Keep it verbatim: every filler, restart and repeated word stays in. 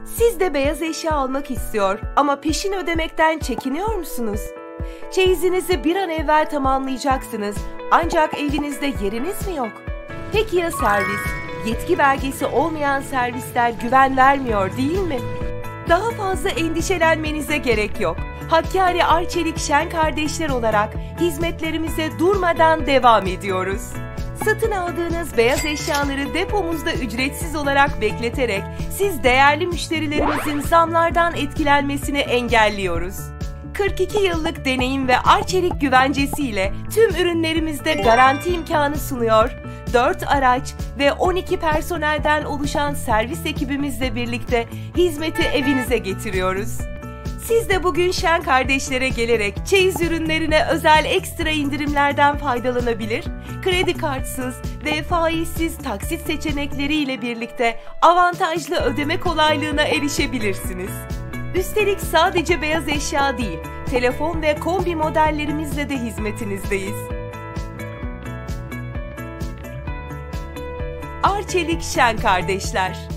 Siz de beyaz eşya almak istiyor ama peşin ödemekten çekiniyor musunuz? Çeyizinizi bir an evvel tamamlayacaksınız ancak evinizde yeriniz mi yok? Peki ya servis? Yetki belgesi olmayan servisler güven vermiyor değil mi? Daha fazla endişelenmenize gerek yok. Hakkari Arçelik Şen kardeşler olarak hizmetlerimize durmadan devam ediyoruz. Satın aldığınız beyaz eşyaları depomuzda ücretsiz olarak bekleterek siz değerli müşterilerimizin zamlardan etkilenmesini engelliyoruz. kırk iki yıllık deneyim ve Arçelik güvencesiyle tüm ürünlerimizde garanti imkanı sunuyor, dört araç ve on iki personelden oluşan servis ekibimizle birlikte hizmeti evinize getiriyoruz. Siz de bugün Şen kardeşlere gelerek çeyiz ürünlerine özel ekstra indirimlerden faydalanabilir, kredi kartsız ve faizsiz taksit seçenekleriyle birlikte avantajlı ödeme kolaylığına erişebilirsiniz. Üstelik sadece beyaz eşya değil, telefon ve kombi modellerimizle de hizmetinizdeyiz. Arçelik Şen kardeşler.